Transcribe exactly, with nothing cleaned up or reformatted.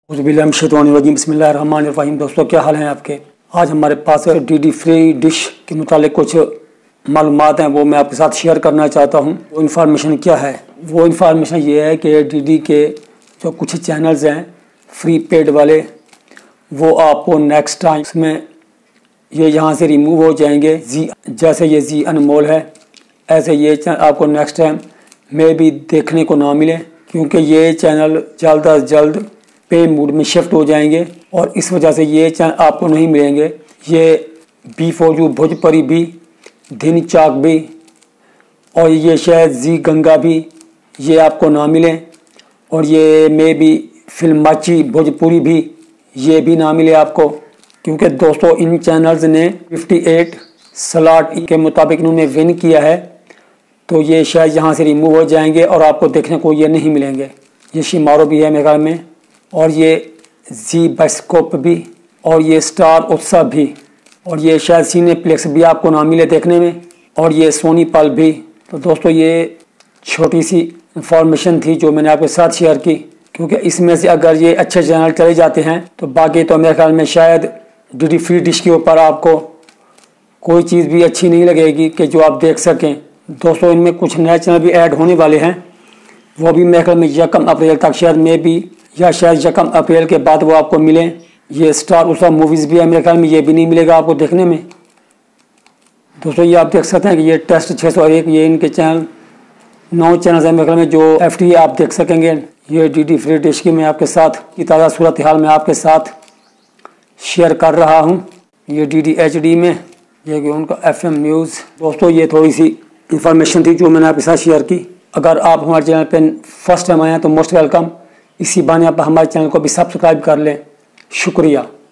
बिस्मिल्लाहिर्रहमानिर्रहीम बिस्मिल्लाहिर्रहमानिर्रहीम। दोस्तों क्या हाल हैं आपके। आज हमारे पास डी डी फ्री डिश के मुतालिक कुछ मालूमात हैं, वो मैं आपके साथ शेयर करना चाहता हूँ। वो इन्फॉर्मेशन क्या है, वो इन्फॉर्मेशन ये है कि डी डी के जो कुछ चैनल्स हैं फ्री पेड वाले, वो आपको नेक्स्ट टाइम इसमें ये यहाँ से रिमूव हो जाएंगे। जी जैसे ये जी अनमोल है, ऐसे ये चैनल आपको नेक्स्ट टाइम में भी देखने को ना मिले, क्योंकि ये चैनल जल्द अज जल्द पे मूड में शिफ्ट हो जाएंगे और इस वजह से ये चैनल आपको नहीं मिलेंगे। ये बी फॉर यू भोजपुरी भी, दिन चाक भी और ये शायद जी गंगा भी ये आपको ना मिले, और ये मे भी फिल्माची भोजपुरी भी ये भी ना मिले आपको, क्योंकि दोस्तों इन चैनल्स ने अट्ठावन स्लॉट के मुताबिक इन्होंने विन किया है, तो ये शायद यहाँ से रिमूव हो जाएंगे और आपको देखने को ये नहीं मिलेंगे। ये शिमारो भी है मेरे ख्याल में, और ये जी बाइस्कोप भी, और ये स्टार उत्सव भी, और ये शायद सिनेप्लेक्स भी आपको ना मिले देखने में, और ये सोनी पल भी। तो दोस्तों ये छोटी सी इंफॉर्मेशन थी जो मैंने आपके साथ शेयर की, क्योंकि इसमें से अगर ये अच्छे चैनल चले जाते हैं तो बाकी तो मेरे ख्याल में शायद डी डी फ्री डिश के ऊपर आपको कोई चीज़ भी अच्छी नहीं लगेगी कि जो आप देख सकें। दोस्तों इनमें कुछ नए चैनल भी ऐड होने वाले हैं, वो भी मेरे ख्याल में यकम अप्रैल तक शायद में भी, या शायद यकम अप्रैल के बाद वो आपको मिलें। ये स्टार उत्सव मूवीज़ भी है मेरे ख्याल में, ये भी नहीं मिलेगा आपको देखने में। दोस्तों ये आप देख सकते हैं कि ये टेस्ट छः सौ एक, ये इनके चैनल नौ चैनल्स हैं मेरे ख्याल में जो एफ टी आप देख सकेंगे। ये डी डी फ्री डिश की मैं आपके साथ की ताज़ा सूरत हाल में आपके साथ शेयर कर रहा हूँ। ये डी डी एच डी में, ये कि उनका एफ एम न्यूज़। दोस्तों ये थोड़ी सी इंफॉर्मेशन थी जो मैंने आपके साथ शेयर की। अगर आप हमारे चैनल पर फर्स्ट टाइम आए हैं तो मोस्ट वेलकम। इसी बहाने आप हमारे चैनल को भी सब्सक्राइब कर लें। शुक्रिया।